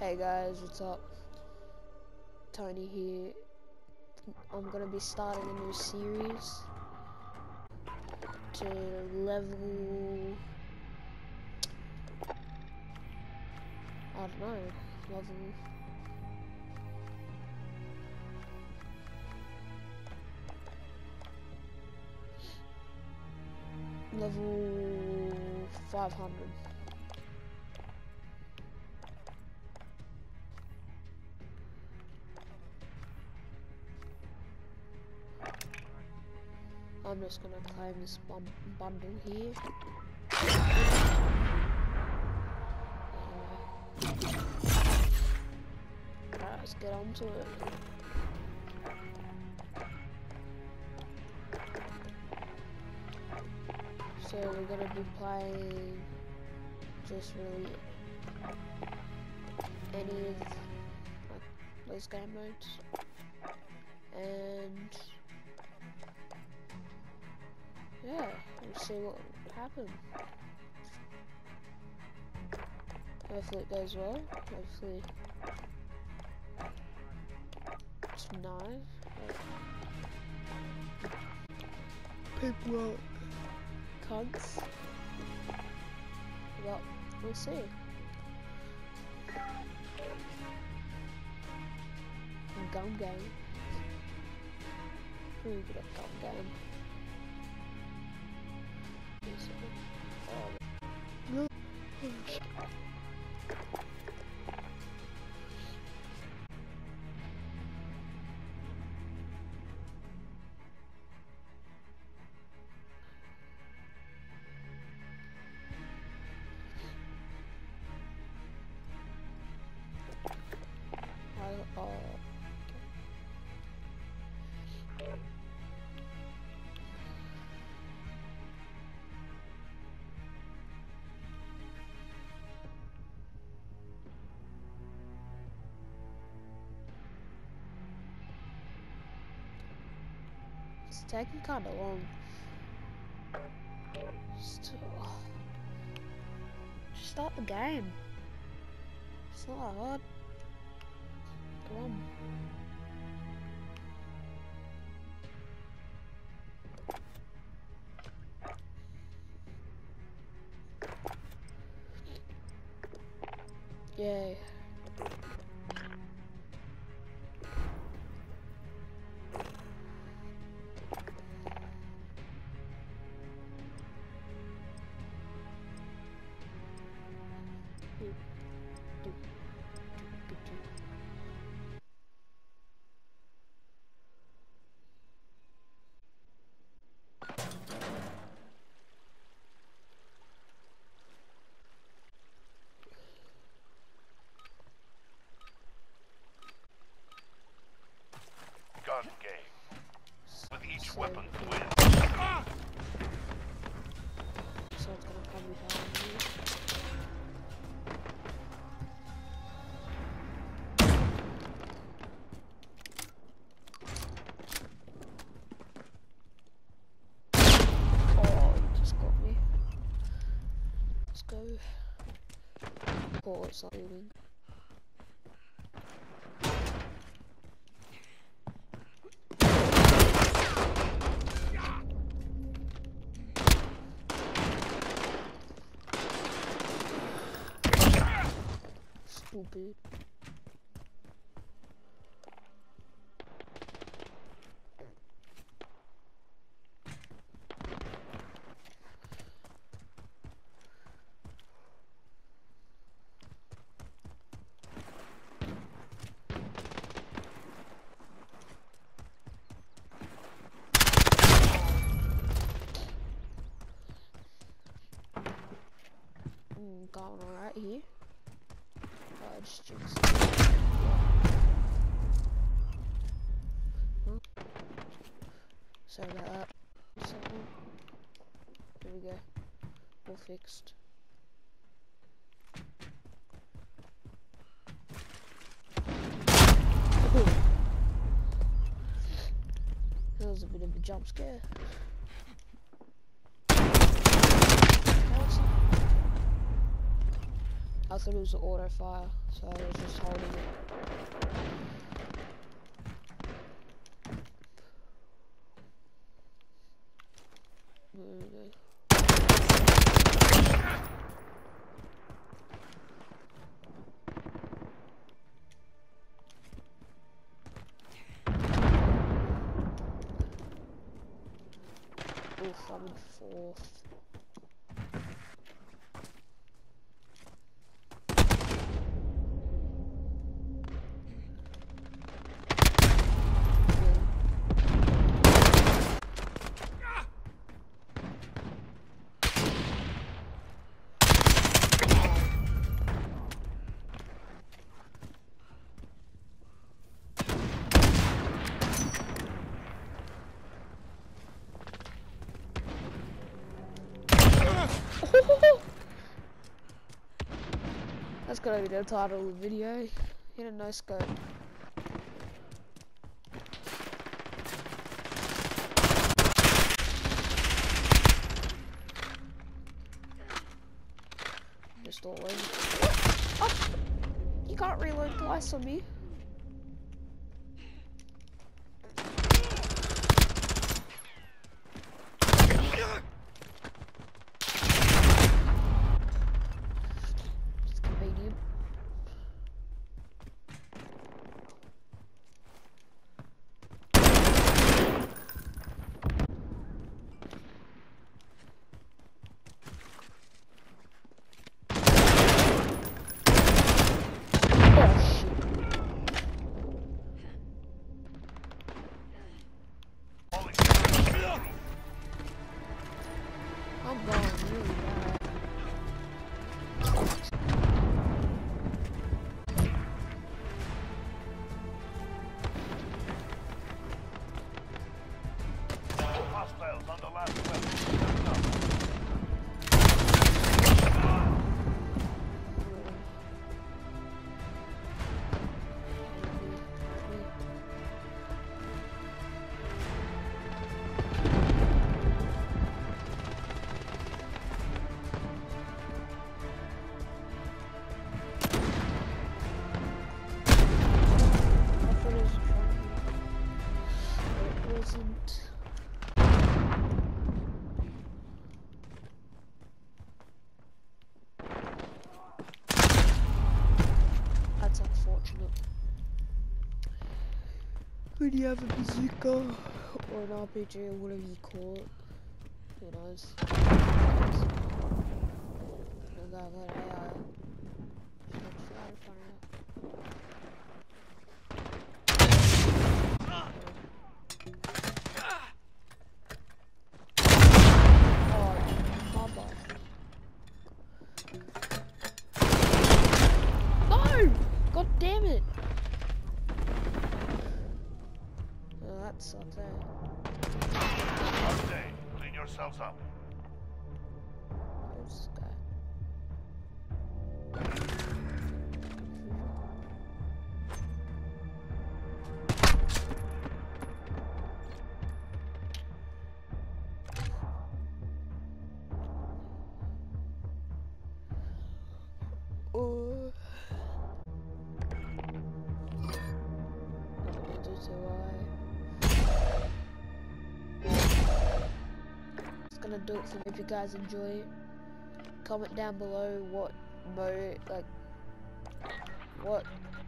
Hey guys, what's up? Tony here. I'm gonna be starting a new series to level, I don't know, level 500. I'm just gonna claim this bundle here. Alright, let's get on to it. So we're gonna be playing just really any of those game modes, and yeah, we'll see what happens. Hopefully it goes well. Hopefully it's nice. People are cunts. Well, we'll see. Gun game. Pretty good at gun game. It's taking kind of long. Just start the game. It's not that hard. Come on. Yay. Gun game. With each weapon wins. So it's gonna probably help me. Oh, you just got me. Let's go. Oh, it's not moving. Stupid. Going alright here. Just jinx it. Huh? Sorry about that. Second. There we go. All fixed. Ooh. That was a bit of a jump scare. I thought it was an auto fire. So I was just holding it. Oof, I'm in fourth. That's gonna be the title of the video. Hit a no scope. Just always. Oh! You can't reload twice on me. It's convenient. I'm going really bad. Hostiles on the last level. That's unfortunate. When you have a bazooka or an RPG or whatever you call it, who knows? The guy got AI. No! God damn it! Oh, that sucks, eh? Update. Clean yourselves up. Where's this guy? Oh. It's gonna do it for me. If you guys enjoy it, comment down below what mode, like, what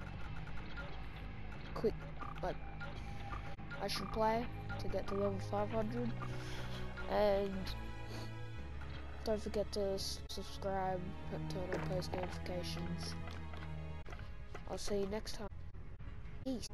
quick, like, I should play to get to level 500, and don't forget to subscribe and turn on post notifications. I'll see you next time. Peace.